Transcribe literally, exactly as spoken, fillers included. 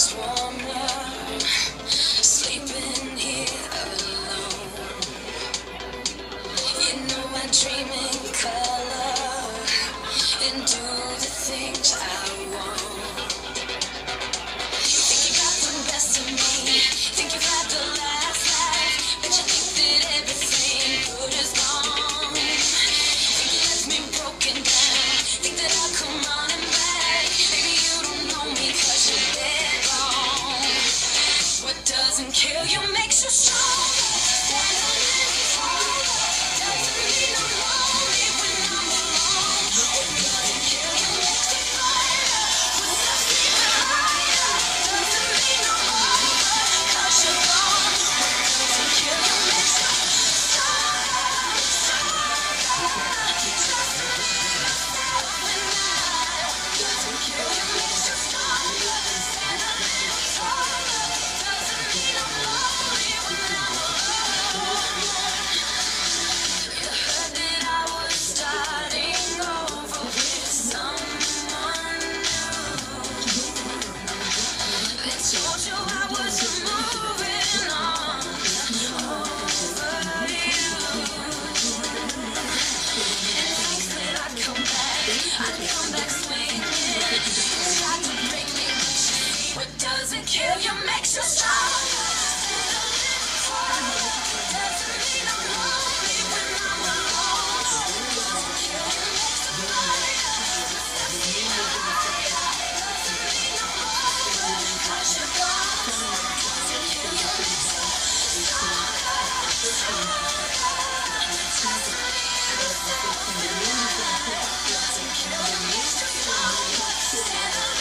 feels warmer, sleeping here alone. You know I dream in color and do the things I want. Think you got the best of me, think you've had the last laugh, but you think that everything good is gone. Think you left me broken down, think that I'll come running back. Maybe you don't know me 'cause you're dead wrong. What doesn't kill you makes you strong. Doesn't mean I'm lonely when I'm alone. What doesn't kill you makes me fighter. Puts the fever higher. Doesn't mean I'm over 'cause you're gone. What doesn't kill you makes you stronger, stronger. Just believe yourself and I. Doesn't kill you makes you stronger. Stand a little taller. Doesn't mean I'm lonely when I'm alone. You heard that I was starting over with someone new. They told you I was moving on over you. And thinks that I'd come back, I'd come back swinging. Tried to break me, but you see what doesn't kill you makes you stronger. Stand a little taller. Doesn't mean I'm lonely when I'm alone. What doesn't kill you makes you fighter. Puts the fever higher. Doesn't mean I'm over 'cause you're gone. What doesn't kill you makes you stronger, stronger. Just believe yourself and I. Doesn't kill you makes you stronger. Stand a